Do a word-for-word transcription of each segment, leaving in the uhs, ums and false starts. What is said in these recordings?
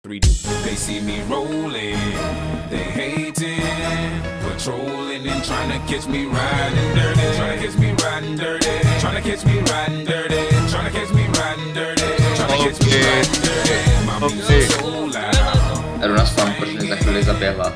three D. They see me rolling, they hating, patrolling and trying to catch me riding dirty, trying to catch me riding dirty, trying to catch me riding dirty, trying to catch me riding dirty, trying to catch me riding dirty. My music so loud. Jdu na spam, proč mě za chvíli zaběhla.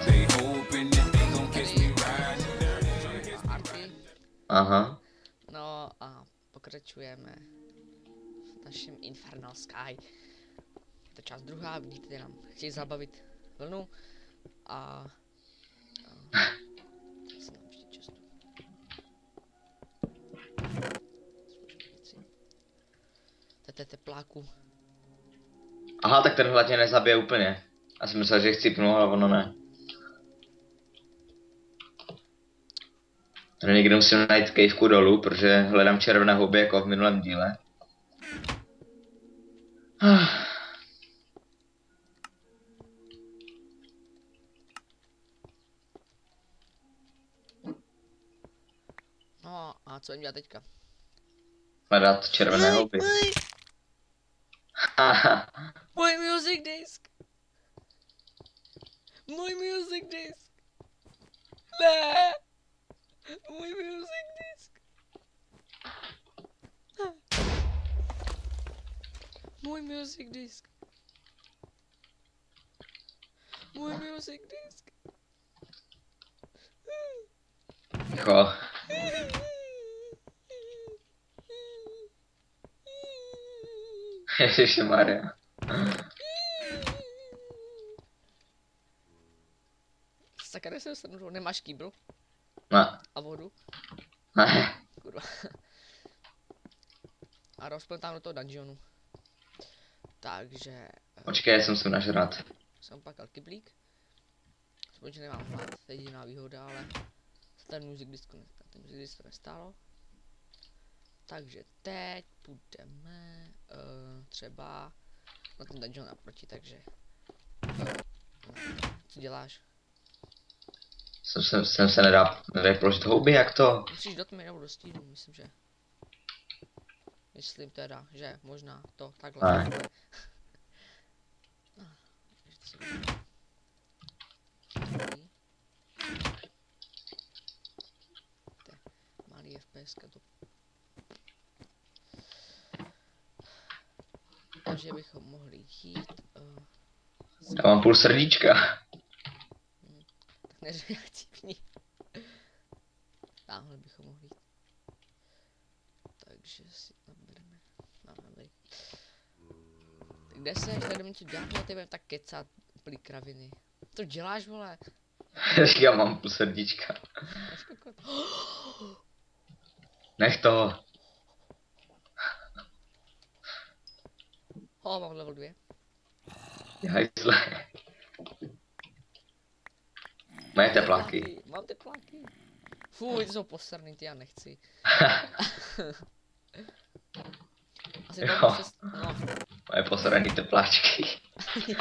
Aha. No a pokračujeme v našem Infernal Sky. Je to část druhá, vidíte, nám chtějí zabavit vlnu a... a se nám ještě často. Tete tepláku. Aha, tak ten hladně nezabije úplně. Já jsem myslel, že chcípnul, ale ono ne. Tady někde musím najít caveku dolů, protože hledám červené houby jako v minulém díle. No a co jim dělat teďka? Hledat červené houby. Můj music disk! Můj music disk! Ne! Můj music disk! Můj music disk! Můj music disk! Ticho. Ježišmarja. Sakra, se dostanu, nemáš kýbl? Ne. A vodu? Ne. Kurva. A rozplň tam do toho dungeonu. Takže... Počkej, já jsem se nažrat. Jsem pakal kyblík. Aspoň, že nemám hlad, to je jediná výhoda, ale... Ten music disk, ten music disk to nestálo. Takže teď půjdeme uh, třeba na ten dungeon naproti, takže... Uh, co děláš? Jsem, jsem, jsem se nedá, nedá položit houby, jak to? Musíš do tmy nebo do stínu, myslím, že. Myslím teda, že možná to takhle. Ne. takhle. Malý F P S to. Takže bychom mohli jít. Uh, Já mám půl srdíčka. hmm, tak neřekni. Táhle bychom mohli jít. Takže si nabereme. No, dobrý. Tak kde se, tak jdeme něco dělat, no ty budeme tak kecat, plý kraviny. To děláš, vole? Já mám půl srdíčka. Nech to. O, mám level dvě. Hajzle. Moje tepláky. Mám tepláky. Fuj, ty jsou posrný, ty já nechci. Asi to Jo. se... No. Moje posraný tepláčky. Fuj.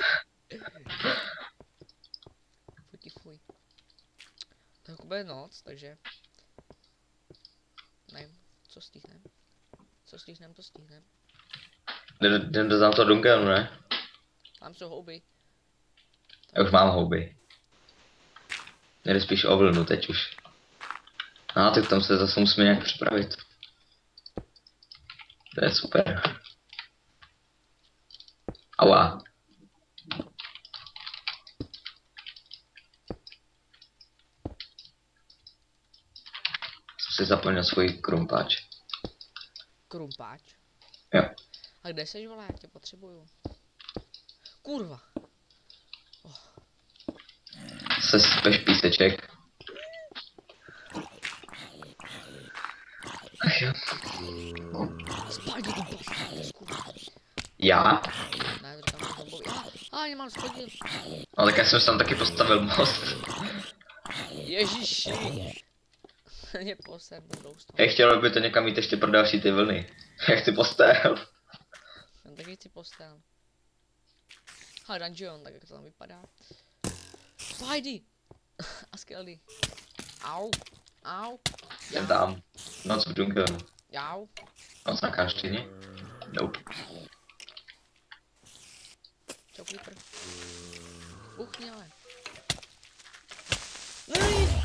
Fuj ti fuj. Tak bude noc, takže... Nevím, co stihnem. Co stihnem, to stihnem. Jdem do tamto dungeonu, ne? Tam jsou houby. Já už mám houby. Jde spíš o vlnu teď už. No, tak tam se zase musíme nějak připravit. To je super. Aua. Jsem si zapomněl svůj krumpáč. Krumpáč. Jo. A kde seš, vole, já tě potřebuju. Kurva. Oh. Se speš píseček. Ach jo. Spajdi tu bastard, kurva. Já? Ne, to říkám zombovi. A, nemám schodil. No tak já jsem si tam taky postavil most. Ježiši. Mě poser, budou z toho. Já chtěl by to někam jít ještě pro další ty vlny. Já chci postel. Já taky chci postel. Ha, dungeon, tak jak to tam vypadá. Spidey! A Skelly. Au. Au. Jsem tam. Noc v dungeonu. Jau. Noc na káštině. Nope. to creeper. Buchni ale. Nej!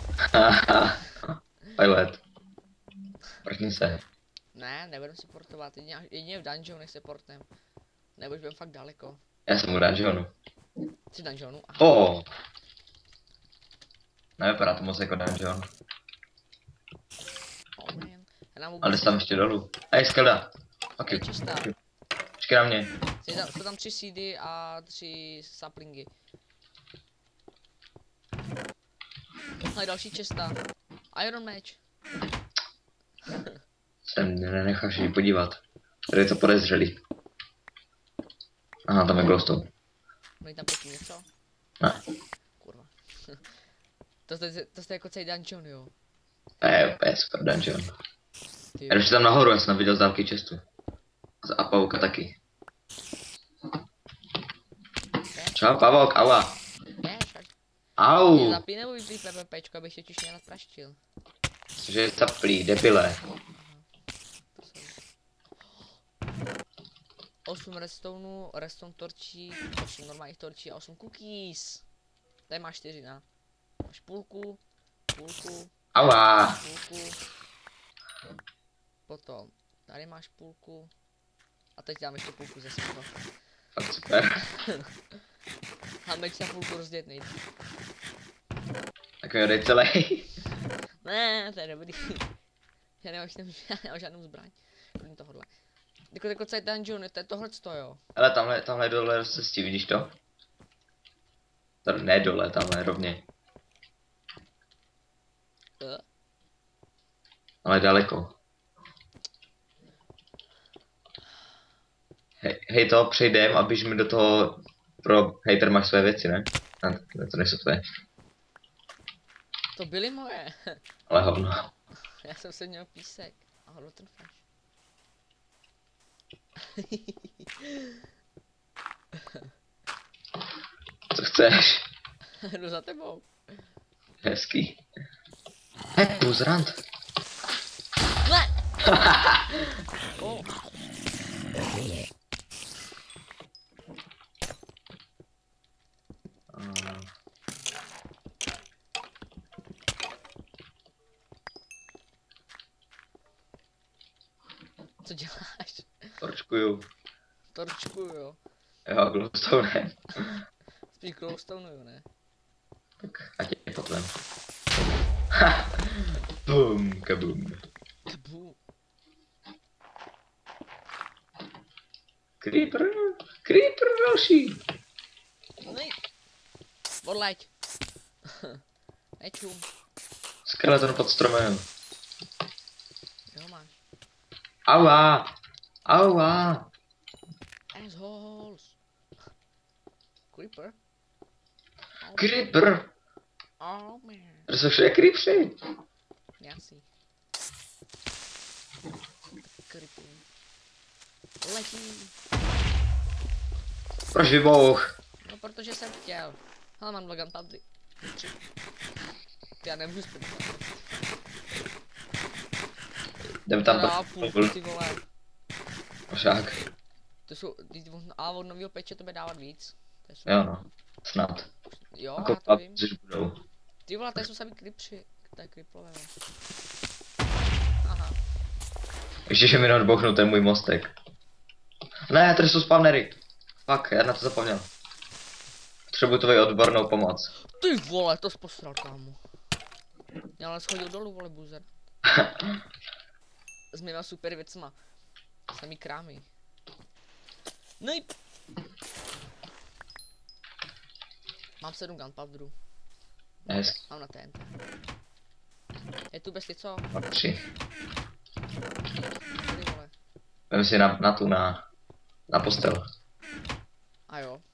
Pilot. Vrtni se. Ne, nebudem se portovat, jedině, jedině v dungeonech se portem. Nebo už budem fakt daleko. Já jsem u dungeonu. Jsi v dungeonu? Aha. Oh. Nevypadá to moc jako dungeon. Oh, man. Já nám Ale jsi tam ještě dolů. Hej, skelda. Ok. Je čistá. Počkej na mě. Jsou tam, jsou tam tři seedy a tři saplingy. Ale další česta. Iron Match. Jsem nenecháš ani podívat. Tady je to podezřelý. Aha, tam je glowstone. Mají tam pěkně něco? Ne. Kurva. to, to, to jste jako celý dungeon, jo? To je úplně super dungeon. Ty Já když tam nahoru, já jsem viděl z dálky čestu. A pavouka taky. Čau, pavouk, aua. ne, však. Au. Zapí nebo vyplý PvPčko, abych tě už nějak praštil. Cože je zaplý, debile. osm redstoneů, redstone torčí, osm normálních torčí a osm cookies. Tady máš čtyři, na. Máš půlku, půlku, Aua. půlku. Potom, tady máš půlku. A teď dám ještě půlku ze sebe. Fakt super. A meč na půlku rozdělit nejde. Tak mi ho dej celý. Ne, to je dobrý. Já nemám, já nemám žádnou zbraň. Kromě tohohle. Jako jako celý dungeon, to je tohleto, jo. Ale tamhle, tamhle dole se stí, vidíš to? Tady ne dole, tamhle rovně. Uh. Ale daleko. Hej, hej to, přejdem a běž mi do toho pro hater máš své věci, ne? Ne, ne to nejsou tvoje. To byly moje. Ale hovno. Já jsem se měl písek. A hodl ten flash. Co chceš? Jdu za tebou. Hezký. Hej, buzrant. Ne! Oh. Co děláš? Torčkuju. Torčku, jo. Jo, glowstone. Spíš glowstone, jo, ne? Tak ať je potom. Ha! Bum, kabum. Kabu. Creeper, creeper další. Nej. Odleď. Nečum. Skeleton pod stromem. Jo, máš. Aua, aua. Assholes. Creeper. Oh, Creeper. oh man. To jsou všude creepři. Jasný. Creeper. Letí. Proč vybouch? No, protože jsem chtěl. Ale mám Logan tady. Tři. Já nemůžu spět. Jdem tam Dá pod půlku, ty vole. Ošák. To jsou, a od nového peče to bude dávat víc. To jsou, Jo no, snad. jo, Jako já to vím. když budou. Ty vole, tady jsou sami klipři. To je kliplové. Aha. Ještě, že mi neodbouchnu, to je můj mostek. Ne, tady jsou spawnery. Fuck, já na to zapomněl. Potřebuji tvoji odbornou pomoc. Ty vole, to jsi posral, kámo. Já ale schodil dolů, vole, buzer. S mýma super věcma. Samý krámy. Nej. Mám sedm gunpowderů. Hezky. Mám na T N T. Je tu bez co? Mám tři. Tady, vole. Vem si na, na tu, na, na postel. A jo.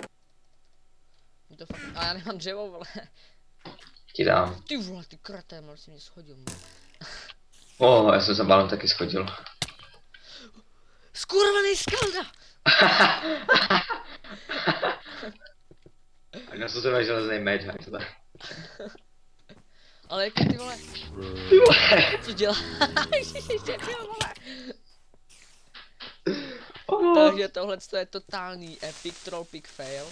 Je to fakt... A já nemám dřevo, vole. Ti dám. Ty vole, ty kretém, ale jsi mě schodil. Oh, já jsem se bálem taky schodil. Skurvený skalda! A na co to máš železný meč, jak to tak. Ale jako ty vole, Ty vole! co děláš? Ty vole. Oh. Takže tohle je totální epic tropic fail.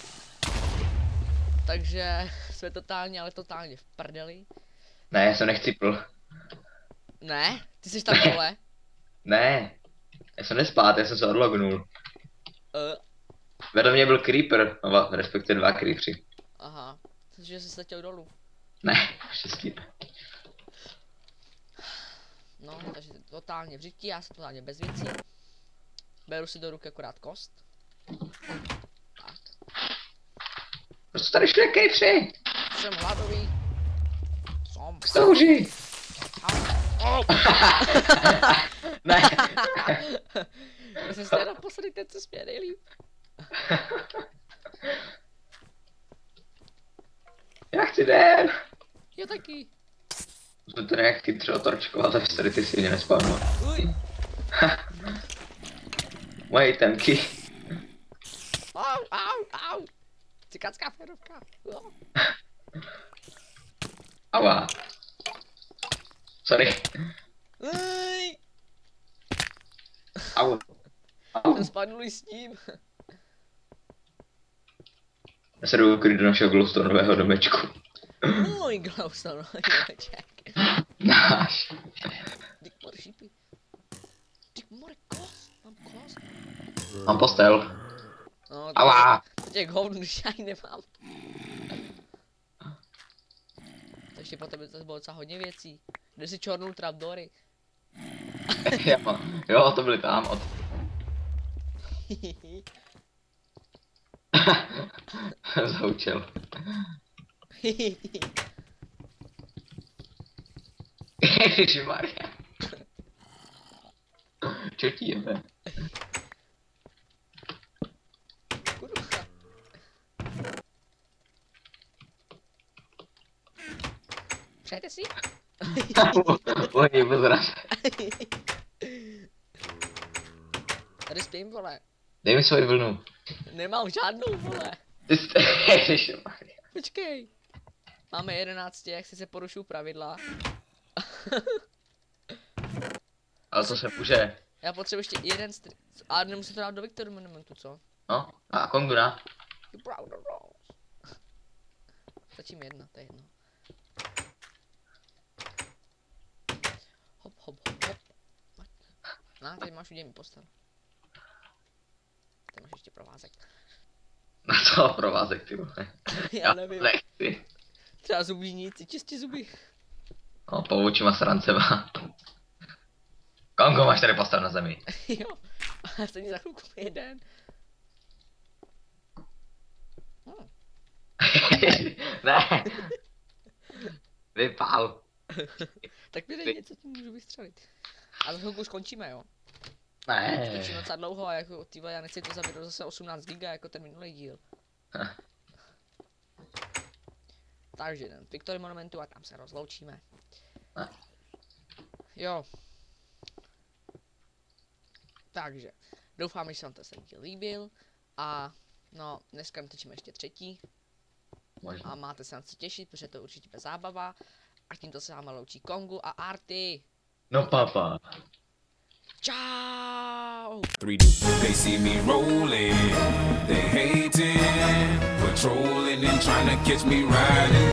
Takže jsme totálně, ale totálně v prdeli. Ne, já jsem nechcipl. Ne? Ty jsi tam dole? Ne. Já jsem nespát, já jsem se odlognul. Uh, Vedle mě byl creeper, no, respektive dva creepeři. aha. Myslím, že jsi letěl dolů. Ne, štěstí. No, takže totálně v řití, já jsem totálně bez věcí. Beru si do ruky akorát kost. Tak. Proč tady šli creepeři? Jsem hladový. Som. Souři. Oh. Ne. Já jsem se naposledy ten, co směje nejlíp. Já chci den. Já taky. Jsme to nějak chytře otorčkovat, aby se tady ty si mě nespavnul. Uj. Moje temky. Au, au, au. Cikánská férovka. Oh. Ava. Sorry. Uj. Au. Au. Jsem spadnul s ním. Já se jdu ukryt do našeho glowstoneového domečku. Můj glowstone domeček. Náš. Dík more šípy. Dík more kost. Mám kost. Mám postel. No, Ava. to těch hovn, když já ji nemám. Takže po tebe to bylo docela hodně věcí. Kde si čornul trapdory? Jo, jo, to byly tam od... Zaučil. Ježišmarja. Čo ti jebe? Kurva. Přejete si? Oni pozrát. Tady spím, vole. Dej mi svoji vlnu. Nemám žádnou, vole. Ty jste... Ježišmarja. Počkej. Máme jedenáct, jak si se porušují pravidla. Ale to se může. Já potřebuji ještě jeden str... A nemusím to dát do Victor Monumentu, co? No, a Konguna. You proud of Rose. Stačí mi jedna, to je jedno. Hop, hop, hop, hop. No, tady máš, udělej mi postel. Tady máš ještě provázek. Na co provázek, ty vole? Já nevím. Nechci. Třeba zubíníci, čistí zuby. No, povučima srancema. Kongo, máš tady postel na zemi. Jo, a stejně za chvilku jeden. Hm. Ne. Vypál. Tak mi dej něco, tím můžu vystřelit. A za chvilku už končíme, jo. Ne. Točím docela dlouho a jako ty vole, já nechci to zabít zase osmnáct giga jako ten minulý díl. Takže jdem v Victory Monumentu a tam se rozloučíme. Jo. Takže, doufám, že se vám ten díl líbil. A no, dneska natočíme ještě třetí. Možná. A máte se na co těšit, protože to určitě bude zábava. A tímto se vám loučí Kongu a Arty. No papa. Ciao! Three, they see me rolling, they hating, patrolling and trying to catch me riding.